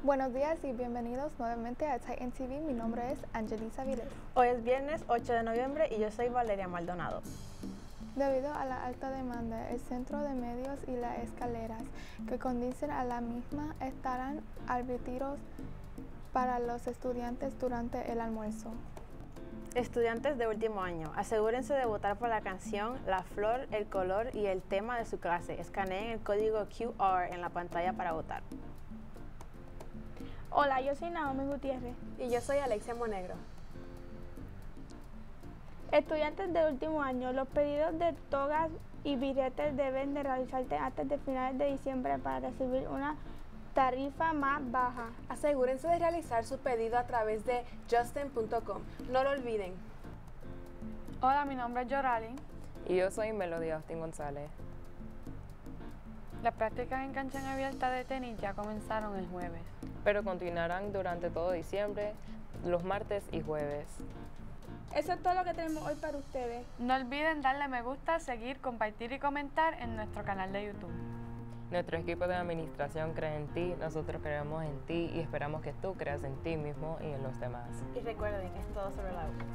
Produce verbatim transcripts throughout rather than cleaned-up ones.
Buenos días y bienvenidos nuevamente a Titan T V. Mi nombre es Angelisa Viles. Hoy es viernes ocho de noviembre y yo soy Valeria Maldonado. Debido a la alta demanda, el Centro de Medios y las escaleras que conducen a la misma estarán advertidos para los estudiantes durante el almuerzo. Estudiantes de último año, asegúrense de votar por la canción, la flor, el color y el tema de su clase. Escaneen el código Q R en la pantalla para votar. Hola, yo soy Naomi Gutiérrez. Y yo soy Alexia Monegro. Estudiantes de último año, los pedidos de togas y billetes deben de realizarse antes de finales de diciembre para recibir una tarifa más baja. Asegúrense de realizar su pedido a través de justin punto com. No lo olviden. Hola, mi nombre es Yorali. Y yo soy Melody Austin González. Las prácticas en cancha abierta de tenis ya comenzaron el jueves, pero continuarán durante todo diciembre, los martes y jueves. Eso es todo lo que tenemos hoy para ustedes. No olviden darle me gusta, seguir, compartir y comentar en nuestro canal de YouTube. Nuestro equipo de administración cree en ti, nosotros creemos en ti y esperamos que tú creas en ti mismo y en los demás. Y recuerden, es todo sobre el agua.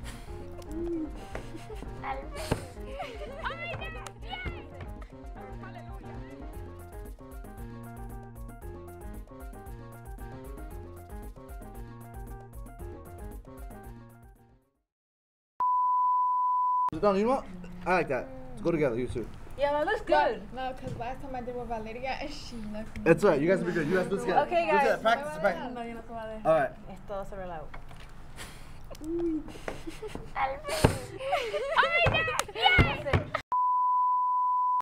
No, you know what? I like that. Let's go together, you two. Yeah, that looks good. No, because last time I did with Valeria and she left me. It's alright, you guys will be good. You guys do this together. Okay, Do guys. together. Practice, practice. No, yo no te voy a dejar. Alright. Es todo sobre el agua. Oh my God, yes.